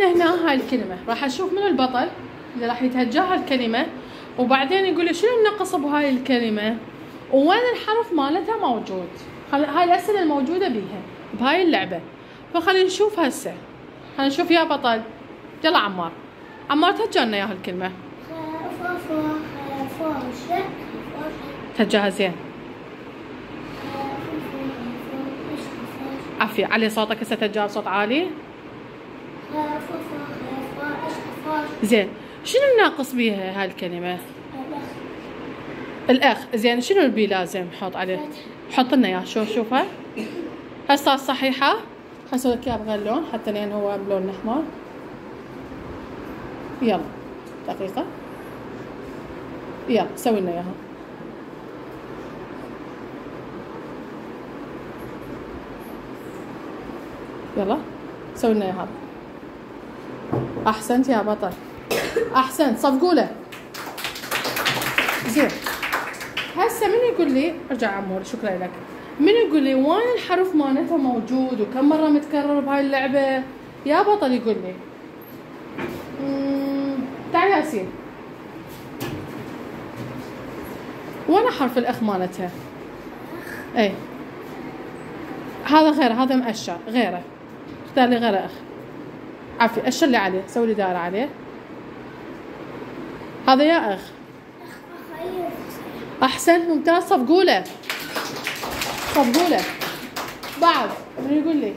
عندنا هنا هاي الكلمة، راح اشوف من البطل اللي راح يتهجاها الكلمة، وبعدين يقول لي شنو النقص بهاي الكلمة وين الحرف مالتها موجود. هاي الأسئلة الموجودة بيها بهاي اللعبة، فخلينا نشوف هسه. خلينا نشوف يا بطل. يلا عمار تهجى لنا اياها الكلمة. تهجاها زين. عافية. علي صوتك هسه، تهجاها بصوت عالي. زين. شنو الناقص بيها هاي الكلمة؟ الأخ. زين شنو البي لازم نحط عليه؟ حط لنا اياه. شوفها هسه صحيحة. خليني اسوي لك اياها بغير لون حتى لان هو بلون احمر. يلا دقيقة. يلا سوي لنا اياها. يلا سوي لنا اياها. احسنت يا بطل، احسنت. صفقوا له. زين. هسه من يقول لي ارجع عمور، شكرا لك. من يقول لي وين الحرف مالتها موجود وكم مره متكرر بهاي اللعبه؟ يا بطل يقول لي. تعال ياسين. وين حرف الاخ مالتها؟ اي هذا غيره، هذا مأشر غيره. اختار لي غيره اخ. عافية. اشر لي عليه، سوي لي دائره عليه. هذا يا اخ. احسنت ممتاز. صفقوا له. بعد من يقول لي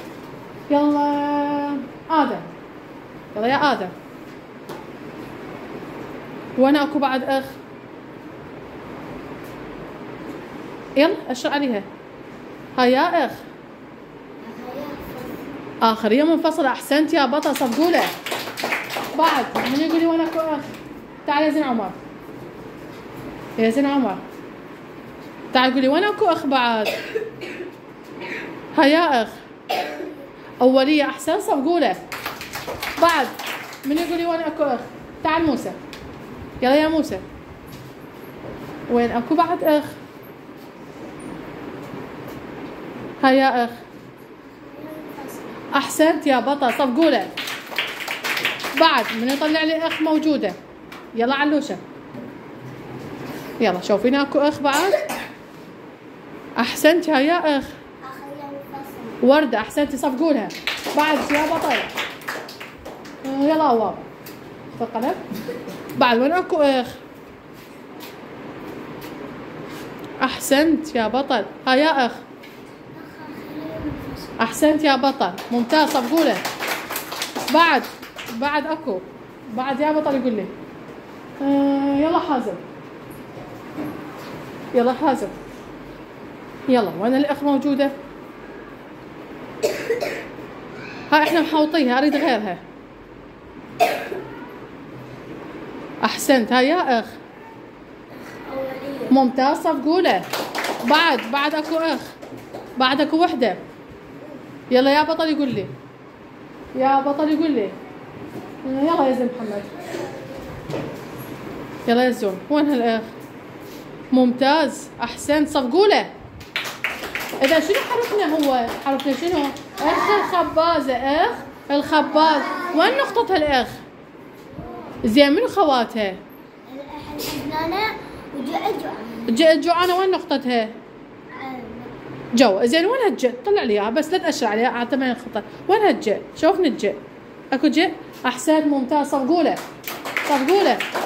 يلا آدم. يلا يا آدم. وانا اكو بعد اخ. يلا اشر عليها. هاي يا اخ. اخرية منفصلة. احسنت يا بطل. صفقوا له. بعد من يقول لي وانا اكو اخ. تعال يا زين عمر. يا زين عمر تعال قولي وين اكو اخ بعد؟ هيا اخ. اولية. احسن. صفقوا له. بعد من يقولي وين اكو اخ؟ تعال موسى. يلا يا موسى. وين اكو بعد اخ؟ هيا اخ. احسنت يا بطل. صفقوا له. بعد من يطلع لي اخ موجودة. يلا علوشة. يلا شوفين اكو اخ بعد. احسنت يا اخ. وردة. احسنتي. صفقوا لها. بعد يا بطل. يلا عواب. القلم. بعد وين اكو اخ؟ احسنت يا بطل. ها يا اخ. احسنت يا بطل ممتاز. صفقوا له. بعد اكو. بعد يا بطل يقول لي. يلا حازم. يلا حازم. يلا وين الاخ موجودة؟ هاي احنا محوطيها، اريد غيرها. احسنت. هاي يا اخ. ممتاز. صفقوا له. بعد اكو اخ. بعد اكو وحدة. يلا يا بطل يقول لي. يلا يا زين محمد. يلا يا زون. وين هالاخ؟ ممتاز. احسنت. صفقوا له. اذا شنو حرفنا هو؟ حرفنا شنو؟ اخ الخبازة. اخ الخباز. وين نقطة الاخ؟ زين منو خواتها؟ الحنانة جوعانة. وين نقطتها؟ جو. زين وين هالج؟ طلع لي اياها بس لا تأشر عليها اعتبر الخطأ. وين هالج؟ شوفني الج. اكو ج. احسنت ممتاز. صفقوا له.